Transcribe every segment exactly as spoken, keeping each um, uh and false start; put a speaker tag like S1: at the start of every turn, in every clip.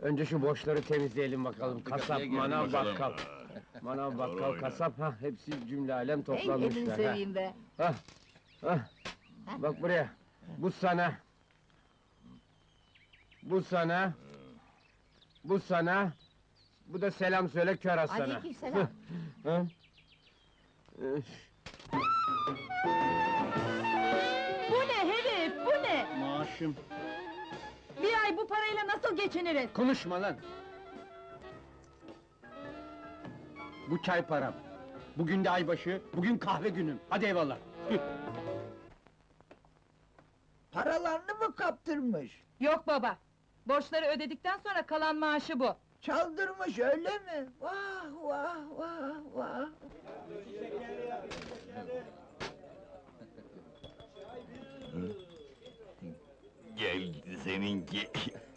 S1: Önce şu boşları temizleyelim bakalım. Kasap, manav, bakkal. Manav, bakkal, kasap, ha hepsi cümle alem
S2: Hey, elini
S1: toplanmışlar. ha.
S2: seveyim be!
S1: Hah, hah. Bak buraya. Bu sana. Bu sana. Bu sana. Bu da selam söyle kör Hasan'a.
S2: Aleykümselam!
S1: Ha? Üf,
S3: Bu ne herif, bu ne?
S1: Maaşım.
S3: Bir ay bu parayla nasıl geçiniriz?
S1: Konuşma lan! Bu çay param. Bugün de aybaşı, bugün kahve günüm. Hadi eyvallah. Hı.
S2: Paralarını mı kaptırmış?
S3: Yok baba! Borçları ödedikten sonra kalan maaşı bu!
S2: Çaldırmış öyle mi? Vah vah vah vah!
S4: Gel seninki.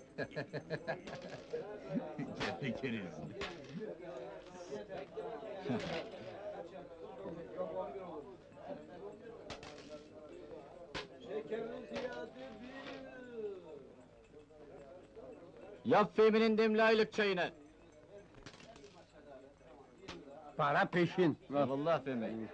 S4: Tebrik ederiz.
S5: Yap Fehmi'nin demli aylık çayını.
S1: Para peşin.
S5: Vallahi Fehmi.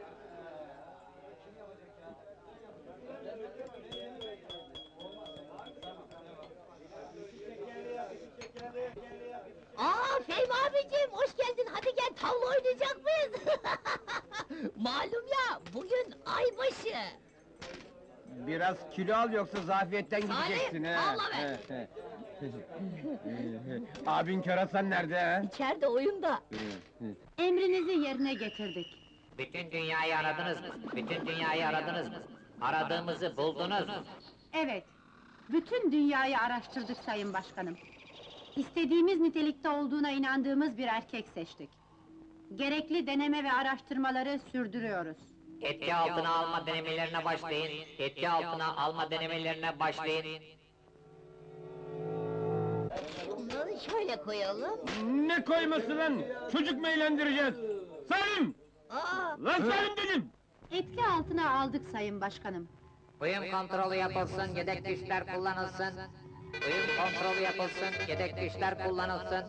S6: Aa Fehmi abicim, hoş geldin, hadi gel tavla oynayacak mıyız? Malum ya, bugün aybaşı!
S1: Biraz kilo al yoksa zafiyetten
S6: Salih,
S1: gideceksin ha.
S6: ağla be!
S1: He, he. Abin kör Hasan nerede ha?
S6: İçeride oyunda!
S3: Emrinizi yerine getirdik.
S7: Bütün dünyayı aradınız mı? Bütün dünyayı aradınız mı? Aradığımızı buldunuz mu?
S3: Evet, bütün dünyayı araştırdık sayın başkanım. İstediğimiz nitelikte olduğuna inandığımız bir erkek seçtik. Gerekli deneme ve araştırmaları sürdürüyoruz.
S7: Etki altına alma denemelerine başlayın. Etki altına alma denemelerine başlayın.
S6: Bunları şöyle koyalım.
S1: Ne koyması lan? Çocuk mu eğlendireceğiz? Salim!
S6: Aa,
S1: Lan Salim dedim!
S3: Etki altına aldık sayın başkanım.
S7: Uyum kontrolü yapılsın, yedek güçler kullanılsın. Uyum kontrolü yapılsın, yedek güçler kullanılsın.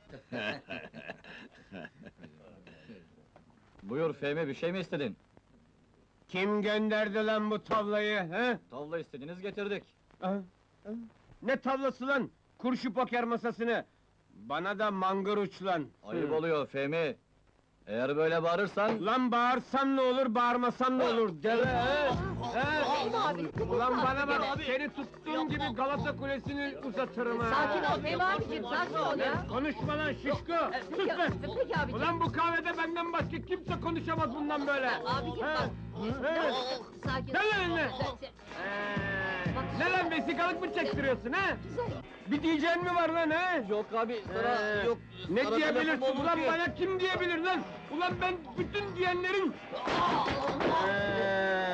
S5: Buyur Fehmi, bir şey mi istedin?
S1: Kim gönderdi lan bu tavlayı, he?
S5: Tavla istediniz, getirdik.
S1: Ha? Ha? Ne tavlası lan? Kurşu poker masasını! Bana da mangır uç lan!
S5: Ayıp
S1: Hı.
S5: oluyor Fehmi. Eğer böyle bağırırsan...
S1: Lan bağırsan ne olur, bağırmasan ne olur, deve he? He? Ulan bana bak, seni tuttuğum gibi Galata Kulesi'ni uzatırım ha!
S3: Sakin ol Fehmi abicim, sakin ol ya!
S1: Konuşma lan şişko! Sus be!
S3: Peki abicim!
S1: Ulan bu kahvede benden başka kimse konuşamaz bundan böyle!
S6: abicim
S1: He?
S6: bak!
S1: He?
S6: Sakin
S1: Gel lan önüne! Ee, ne lan vesikalık mı çektiriyorsun ha? Bir diyeceğin mi var lan ha?
S5: Yok abi, sana
S1: Ee,
S5: yok...
S1: Ne
S5: sana
S1: diyebilirsin
S5: telefon
S1: ulan
S5: olur ki.
S1: bana kim diyebilir lan? Ulan ben bütün diyenlerin... Ee,